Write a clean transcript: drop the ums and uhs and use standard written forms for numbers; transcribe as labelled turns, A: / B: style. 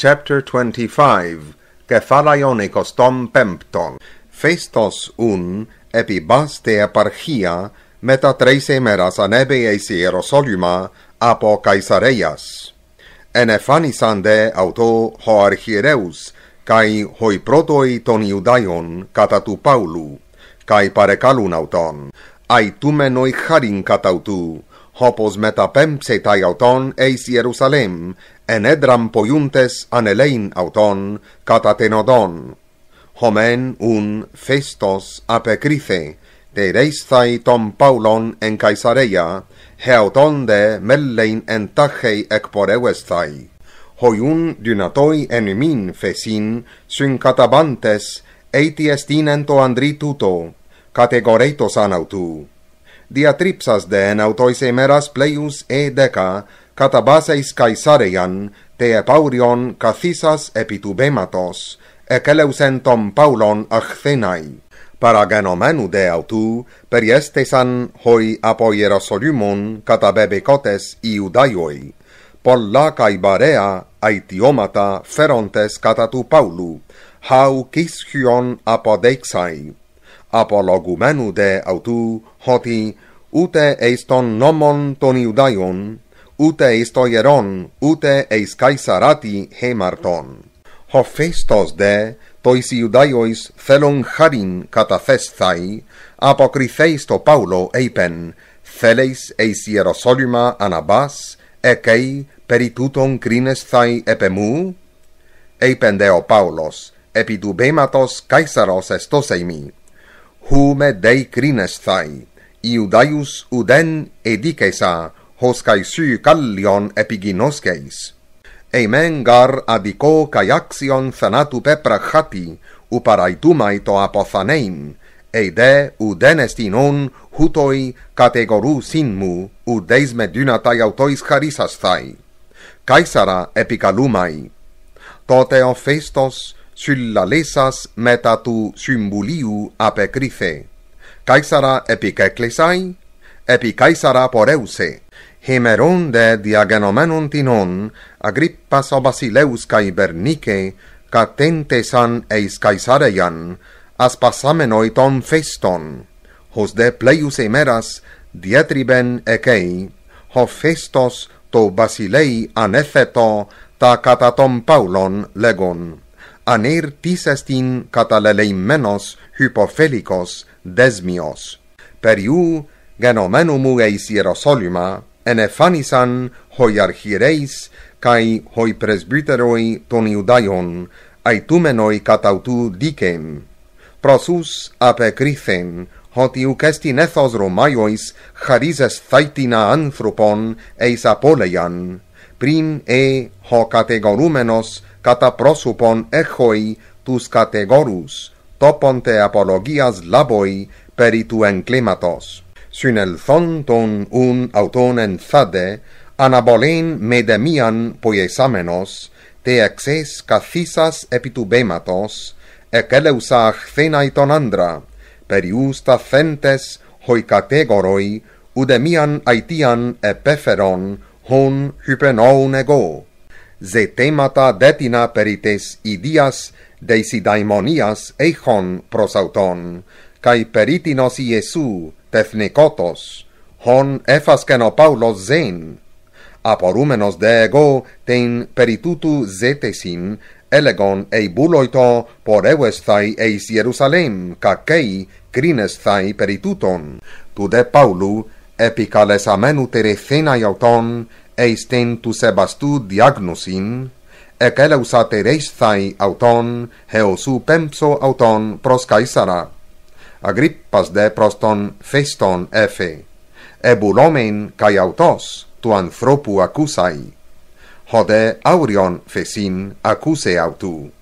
A: Chapter 25 Κεφάλαιον 25 Φέστος ουν επί βάστε επαρχία μετά 3 ημέρας ανέβη εις Ιεροσόλυμα από Καϊσαρέας. Ενεφάνισαν δε αυτό ο αρχιερέους καί οι πρώτοι των Ιουδαίων κατά του Παύλου, καί παρεκάλουν αυτόν, αιτούμενοι χάριν κατά αυτού, όπως μεταπέμψεται αυτόν εις Ιερουσαλήμ, ενέδραμ ποιούντες ανελέειν αυτόν κατά την οδόν. Χωμέν ουν Φέστος απεκρίθε, τερέσθαι τον Παύλον εν Καϊσαρέα, αυτόν δε μέλειν εν τάχει εκπορεύεσθαι. Χοιούν δυνατοί εν ημίν φεσίν, συν καταβάντες, έτι εστίνεν το ανδρί τούτο, κατηγορείτωσαν αυτού. Διατρίψας δε εν αυτοίς ημέρας πλέους 10, καταβάσεις Καϊσάρεαν, τε επαύριον καθίσας επί του βήματος, εκέλευσεν τον Παύλον αχθέναι. Παραγενωμένου δε αυτού, περιέστησαν οι από Ιεροσολύμων καταβεβηκότες Ιουδαίοι, πολλά καί βαρέα αιτιώματα φέροντες κατά του Παύλου, χαου κίσχυον αποδείξαι. Απολογουμένου δε αυτού, ότι ούτε εις των νόμων των Ιουδαίων, ούτε εις το ιερόν, ούτε εις Καϊσαράτη χέμαρτον. Ο Φέστος δε, τοις Ιουδαίοις θέλουν χάριν καταθέσθαι, αποκριθέις το Παύλο είπεν, θέλεις εις Ιεροσόλυμα αναβάς, εκεί περί τούτον κρίνεσθαι επ' εμού? Είπεν δε ο Παύλος, επί του βήματος Καϊσαρος εστός ειμι. Χου με δε κρίνεσθαι, Ιουδαίους ουδέν εδίκαισα, ως καισού κάλλιον επιγινώσκεις. Εμέν γαρ αδικό καί άξιον θανάτου πεπραχάτη, ου παραϊτούμαι το αποθανέιν, δε ουδέν εστινόν χούτοι κατηγορούσιν μου, ουδέις με δύναται αυτοίς χαρίσασθαι. Καίσαρα επικαλούμαι. Τότε ο Φέστος συλλαλήσας μετά του συμβουλίου απεκρίθε. Καίσαρα επικέκλεισαι, επί Καίσαρα πορέουσε. Χειμερών δε διαγενωμένων τινών, Αγρίππας ο βασιλέους καί Βερνίκε, κατέντεσαν εις Καϊσαρέαν, ασπασάμενοι των Φέστων. Ως δε πλέους ημέρας διέτριβεν εκεί, ο Φέστος το βασιλέι ανέθετο τα κατά τον Παύλον λέγον, ανήρ τις εστιν καταλελεημένος hypofélicos δέσμιος. Περιού γενομένου μου εις Ιεροσόλυμα, ενεφάνισαν οι αρχιερέις καί οι πρεσβύτεροι των Ιουδαίων, αιτούμενοι κατά αυτού δίκαιμ. Προσούς απεκρίθεν, ότι ουκ εστιν έθος Ρωμαίοις χαρίζεσθαίτινα άνθρωπον εις απώλειαν, πριν ο κατηγορούμενος κατά πρόσωπον έχοι τους κατηγορούς, τόποντε απολογίας λάβοι περί του εγκλήματος. Συνελθόν τον ουν αυτόν εν θάδε, αναβολέν με δεμίαν ποιεσάμενος, τε εξές καθίσας επί του βήματος, εκέλευσα αχθέναι τον άντρα, περιούς τα θέντες οι κατηγοροί, ουδεμίαν αιτίαν επέφερον, χον hypenoun εγώ. Ζητήματα δέτινα περί τες ιδίας δες ιδαιμονίας έχων προς αυτόν, καί περίτινος Ιησού τεθνικότος, χον έφασκεν ο Παύλος ζέν. Απορούμενος δε εγώ την περί τούτου ζέτεσιν, έλεγον εμπούλοητο πορεύεσθαι εις Ιερουσαλήμ, κακέι κρίνεσθαι περί τούτον. Του δε Παύλου επικαλεσαμένου τερεθέναι αυτόν, εις την του σεβαστού διάγνωσιν, εκέλευσα τερέσθαι αυτόν, εωσού πέμψω αυτόν προς Καϊσαρά. Αγρίππας δε προς τον Φέστον έφε, εμπουλόμεν καί αυτός του ανθρώπου ακούσαι. Ο δε αύριον φεσίν ακούσε αυτού.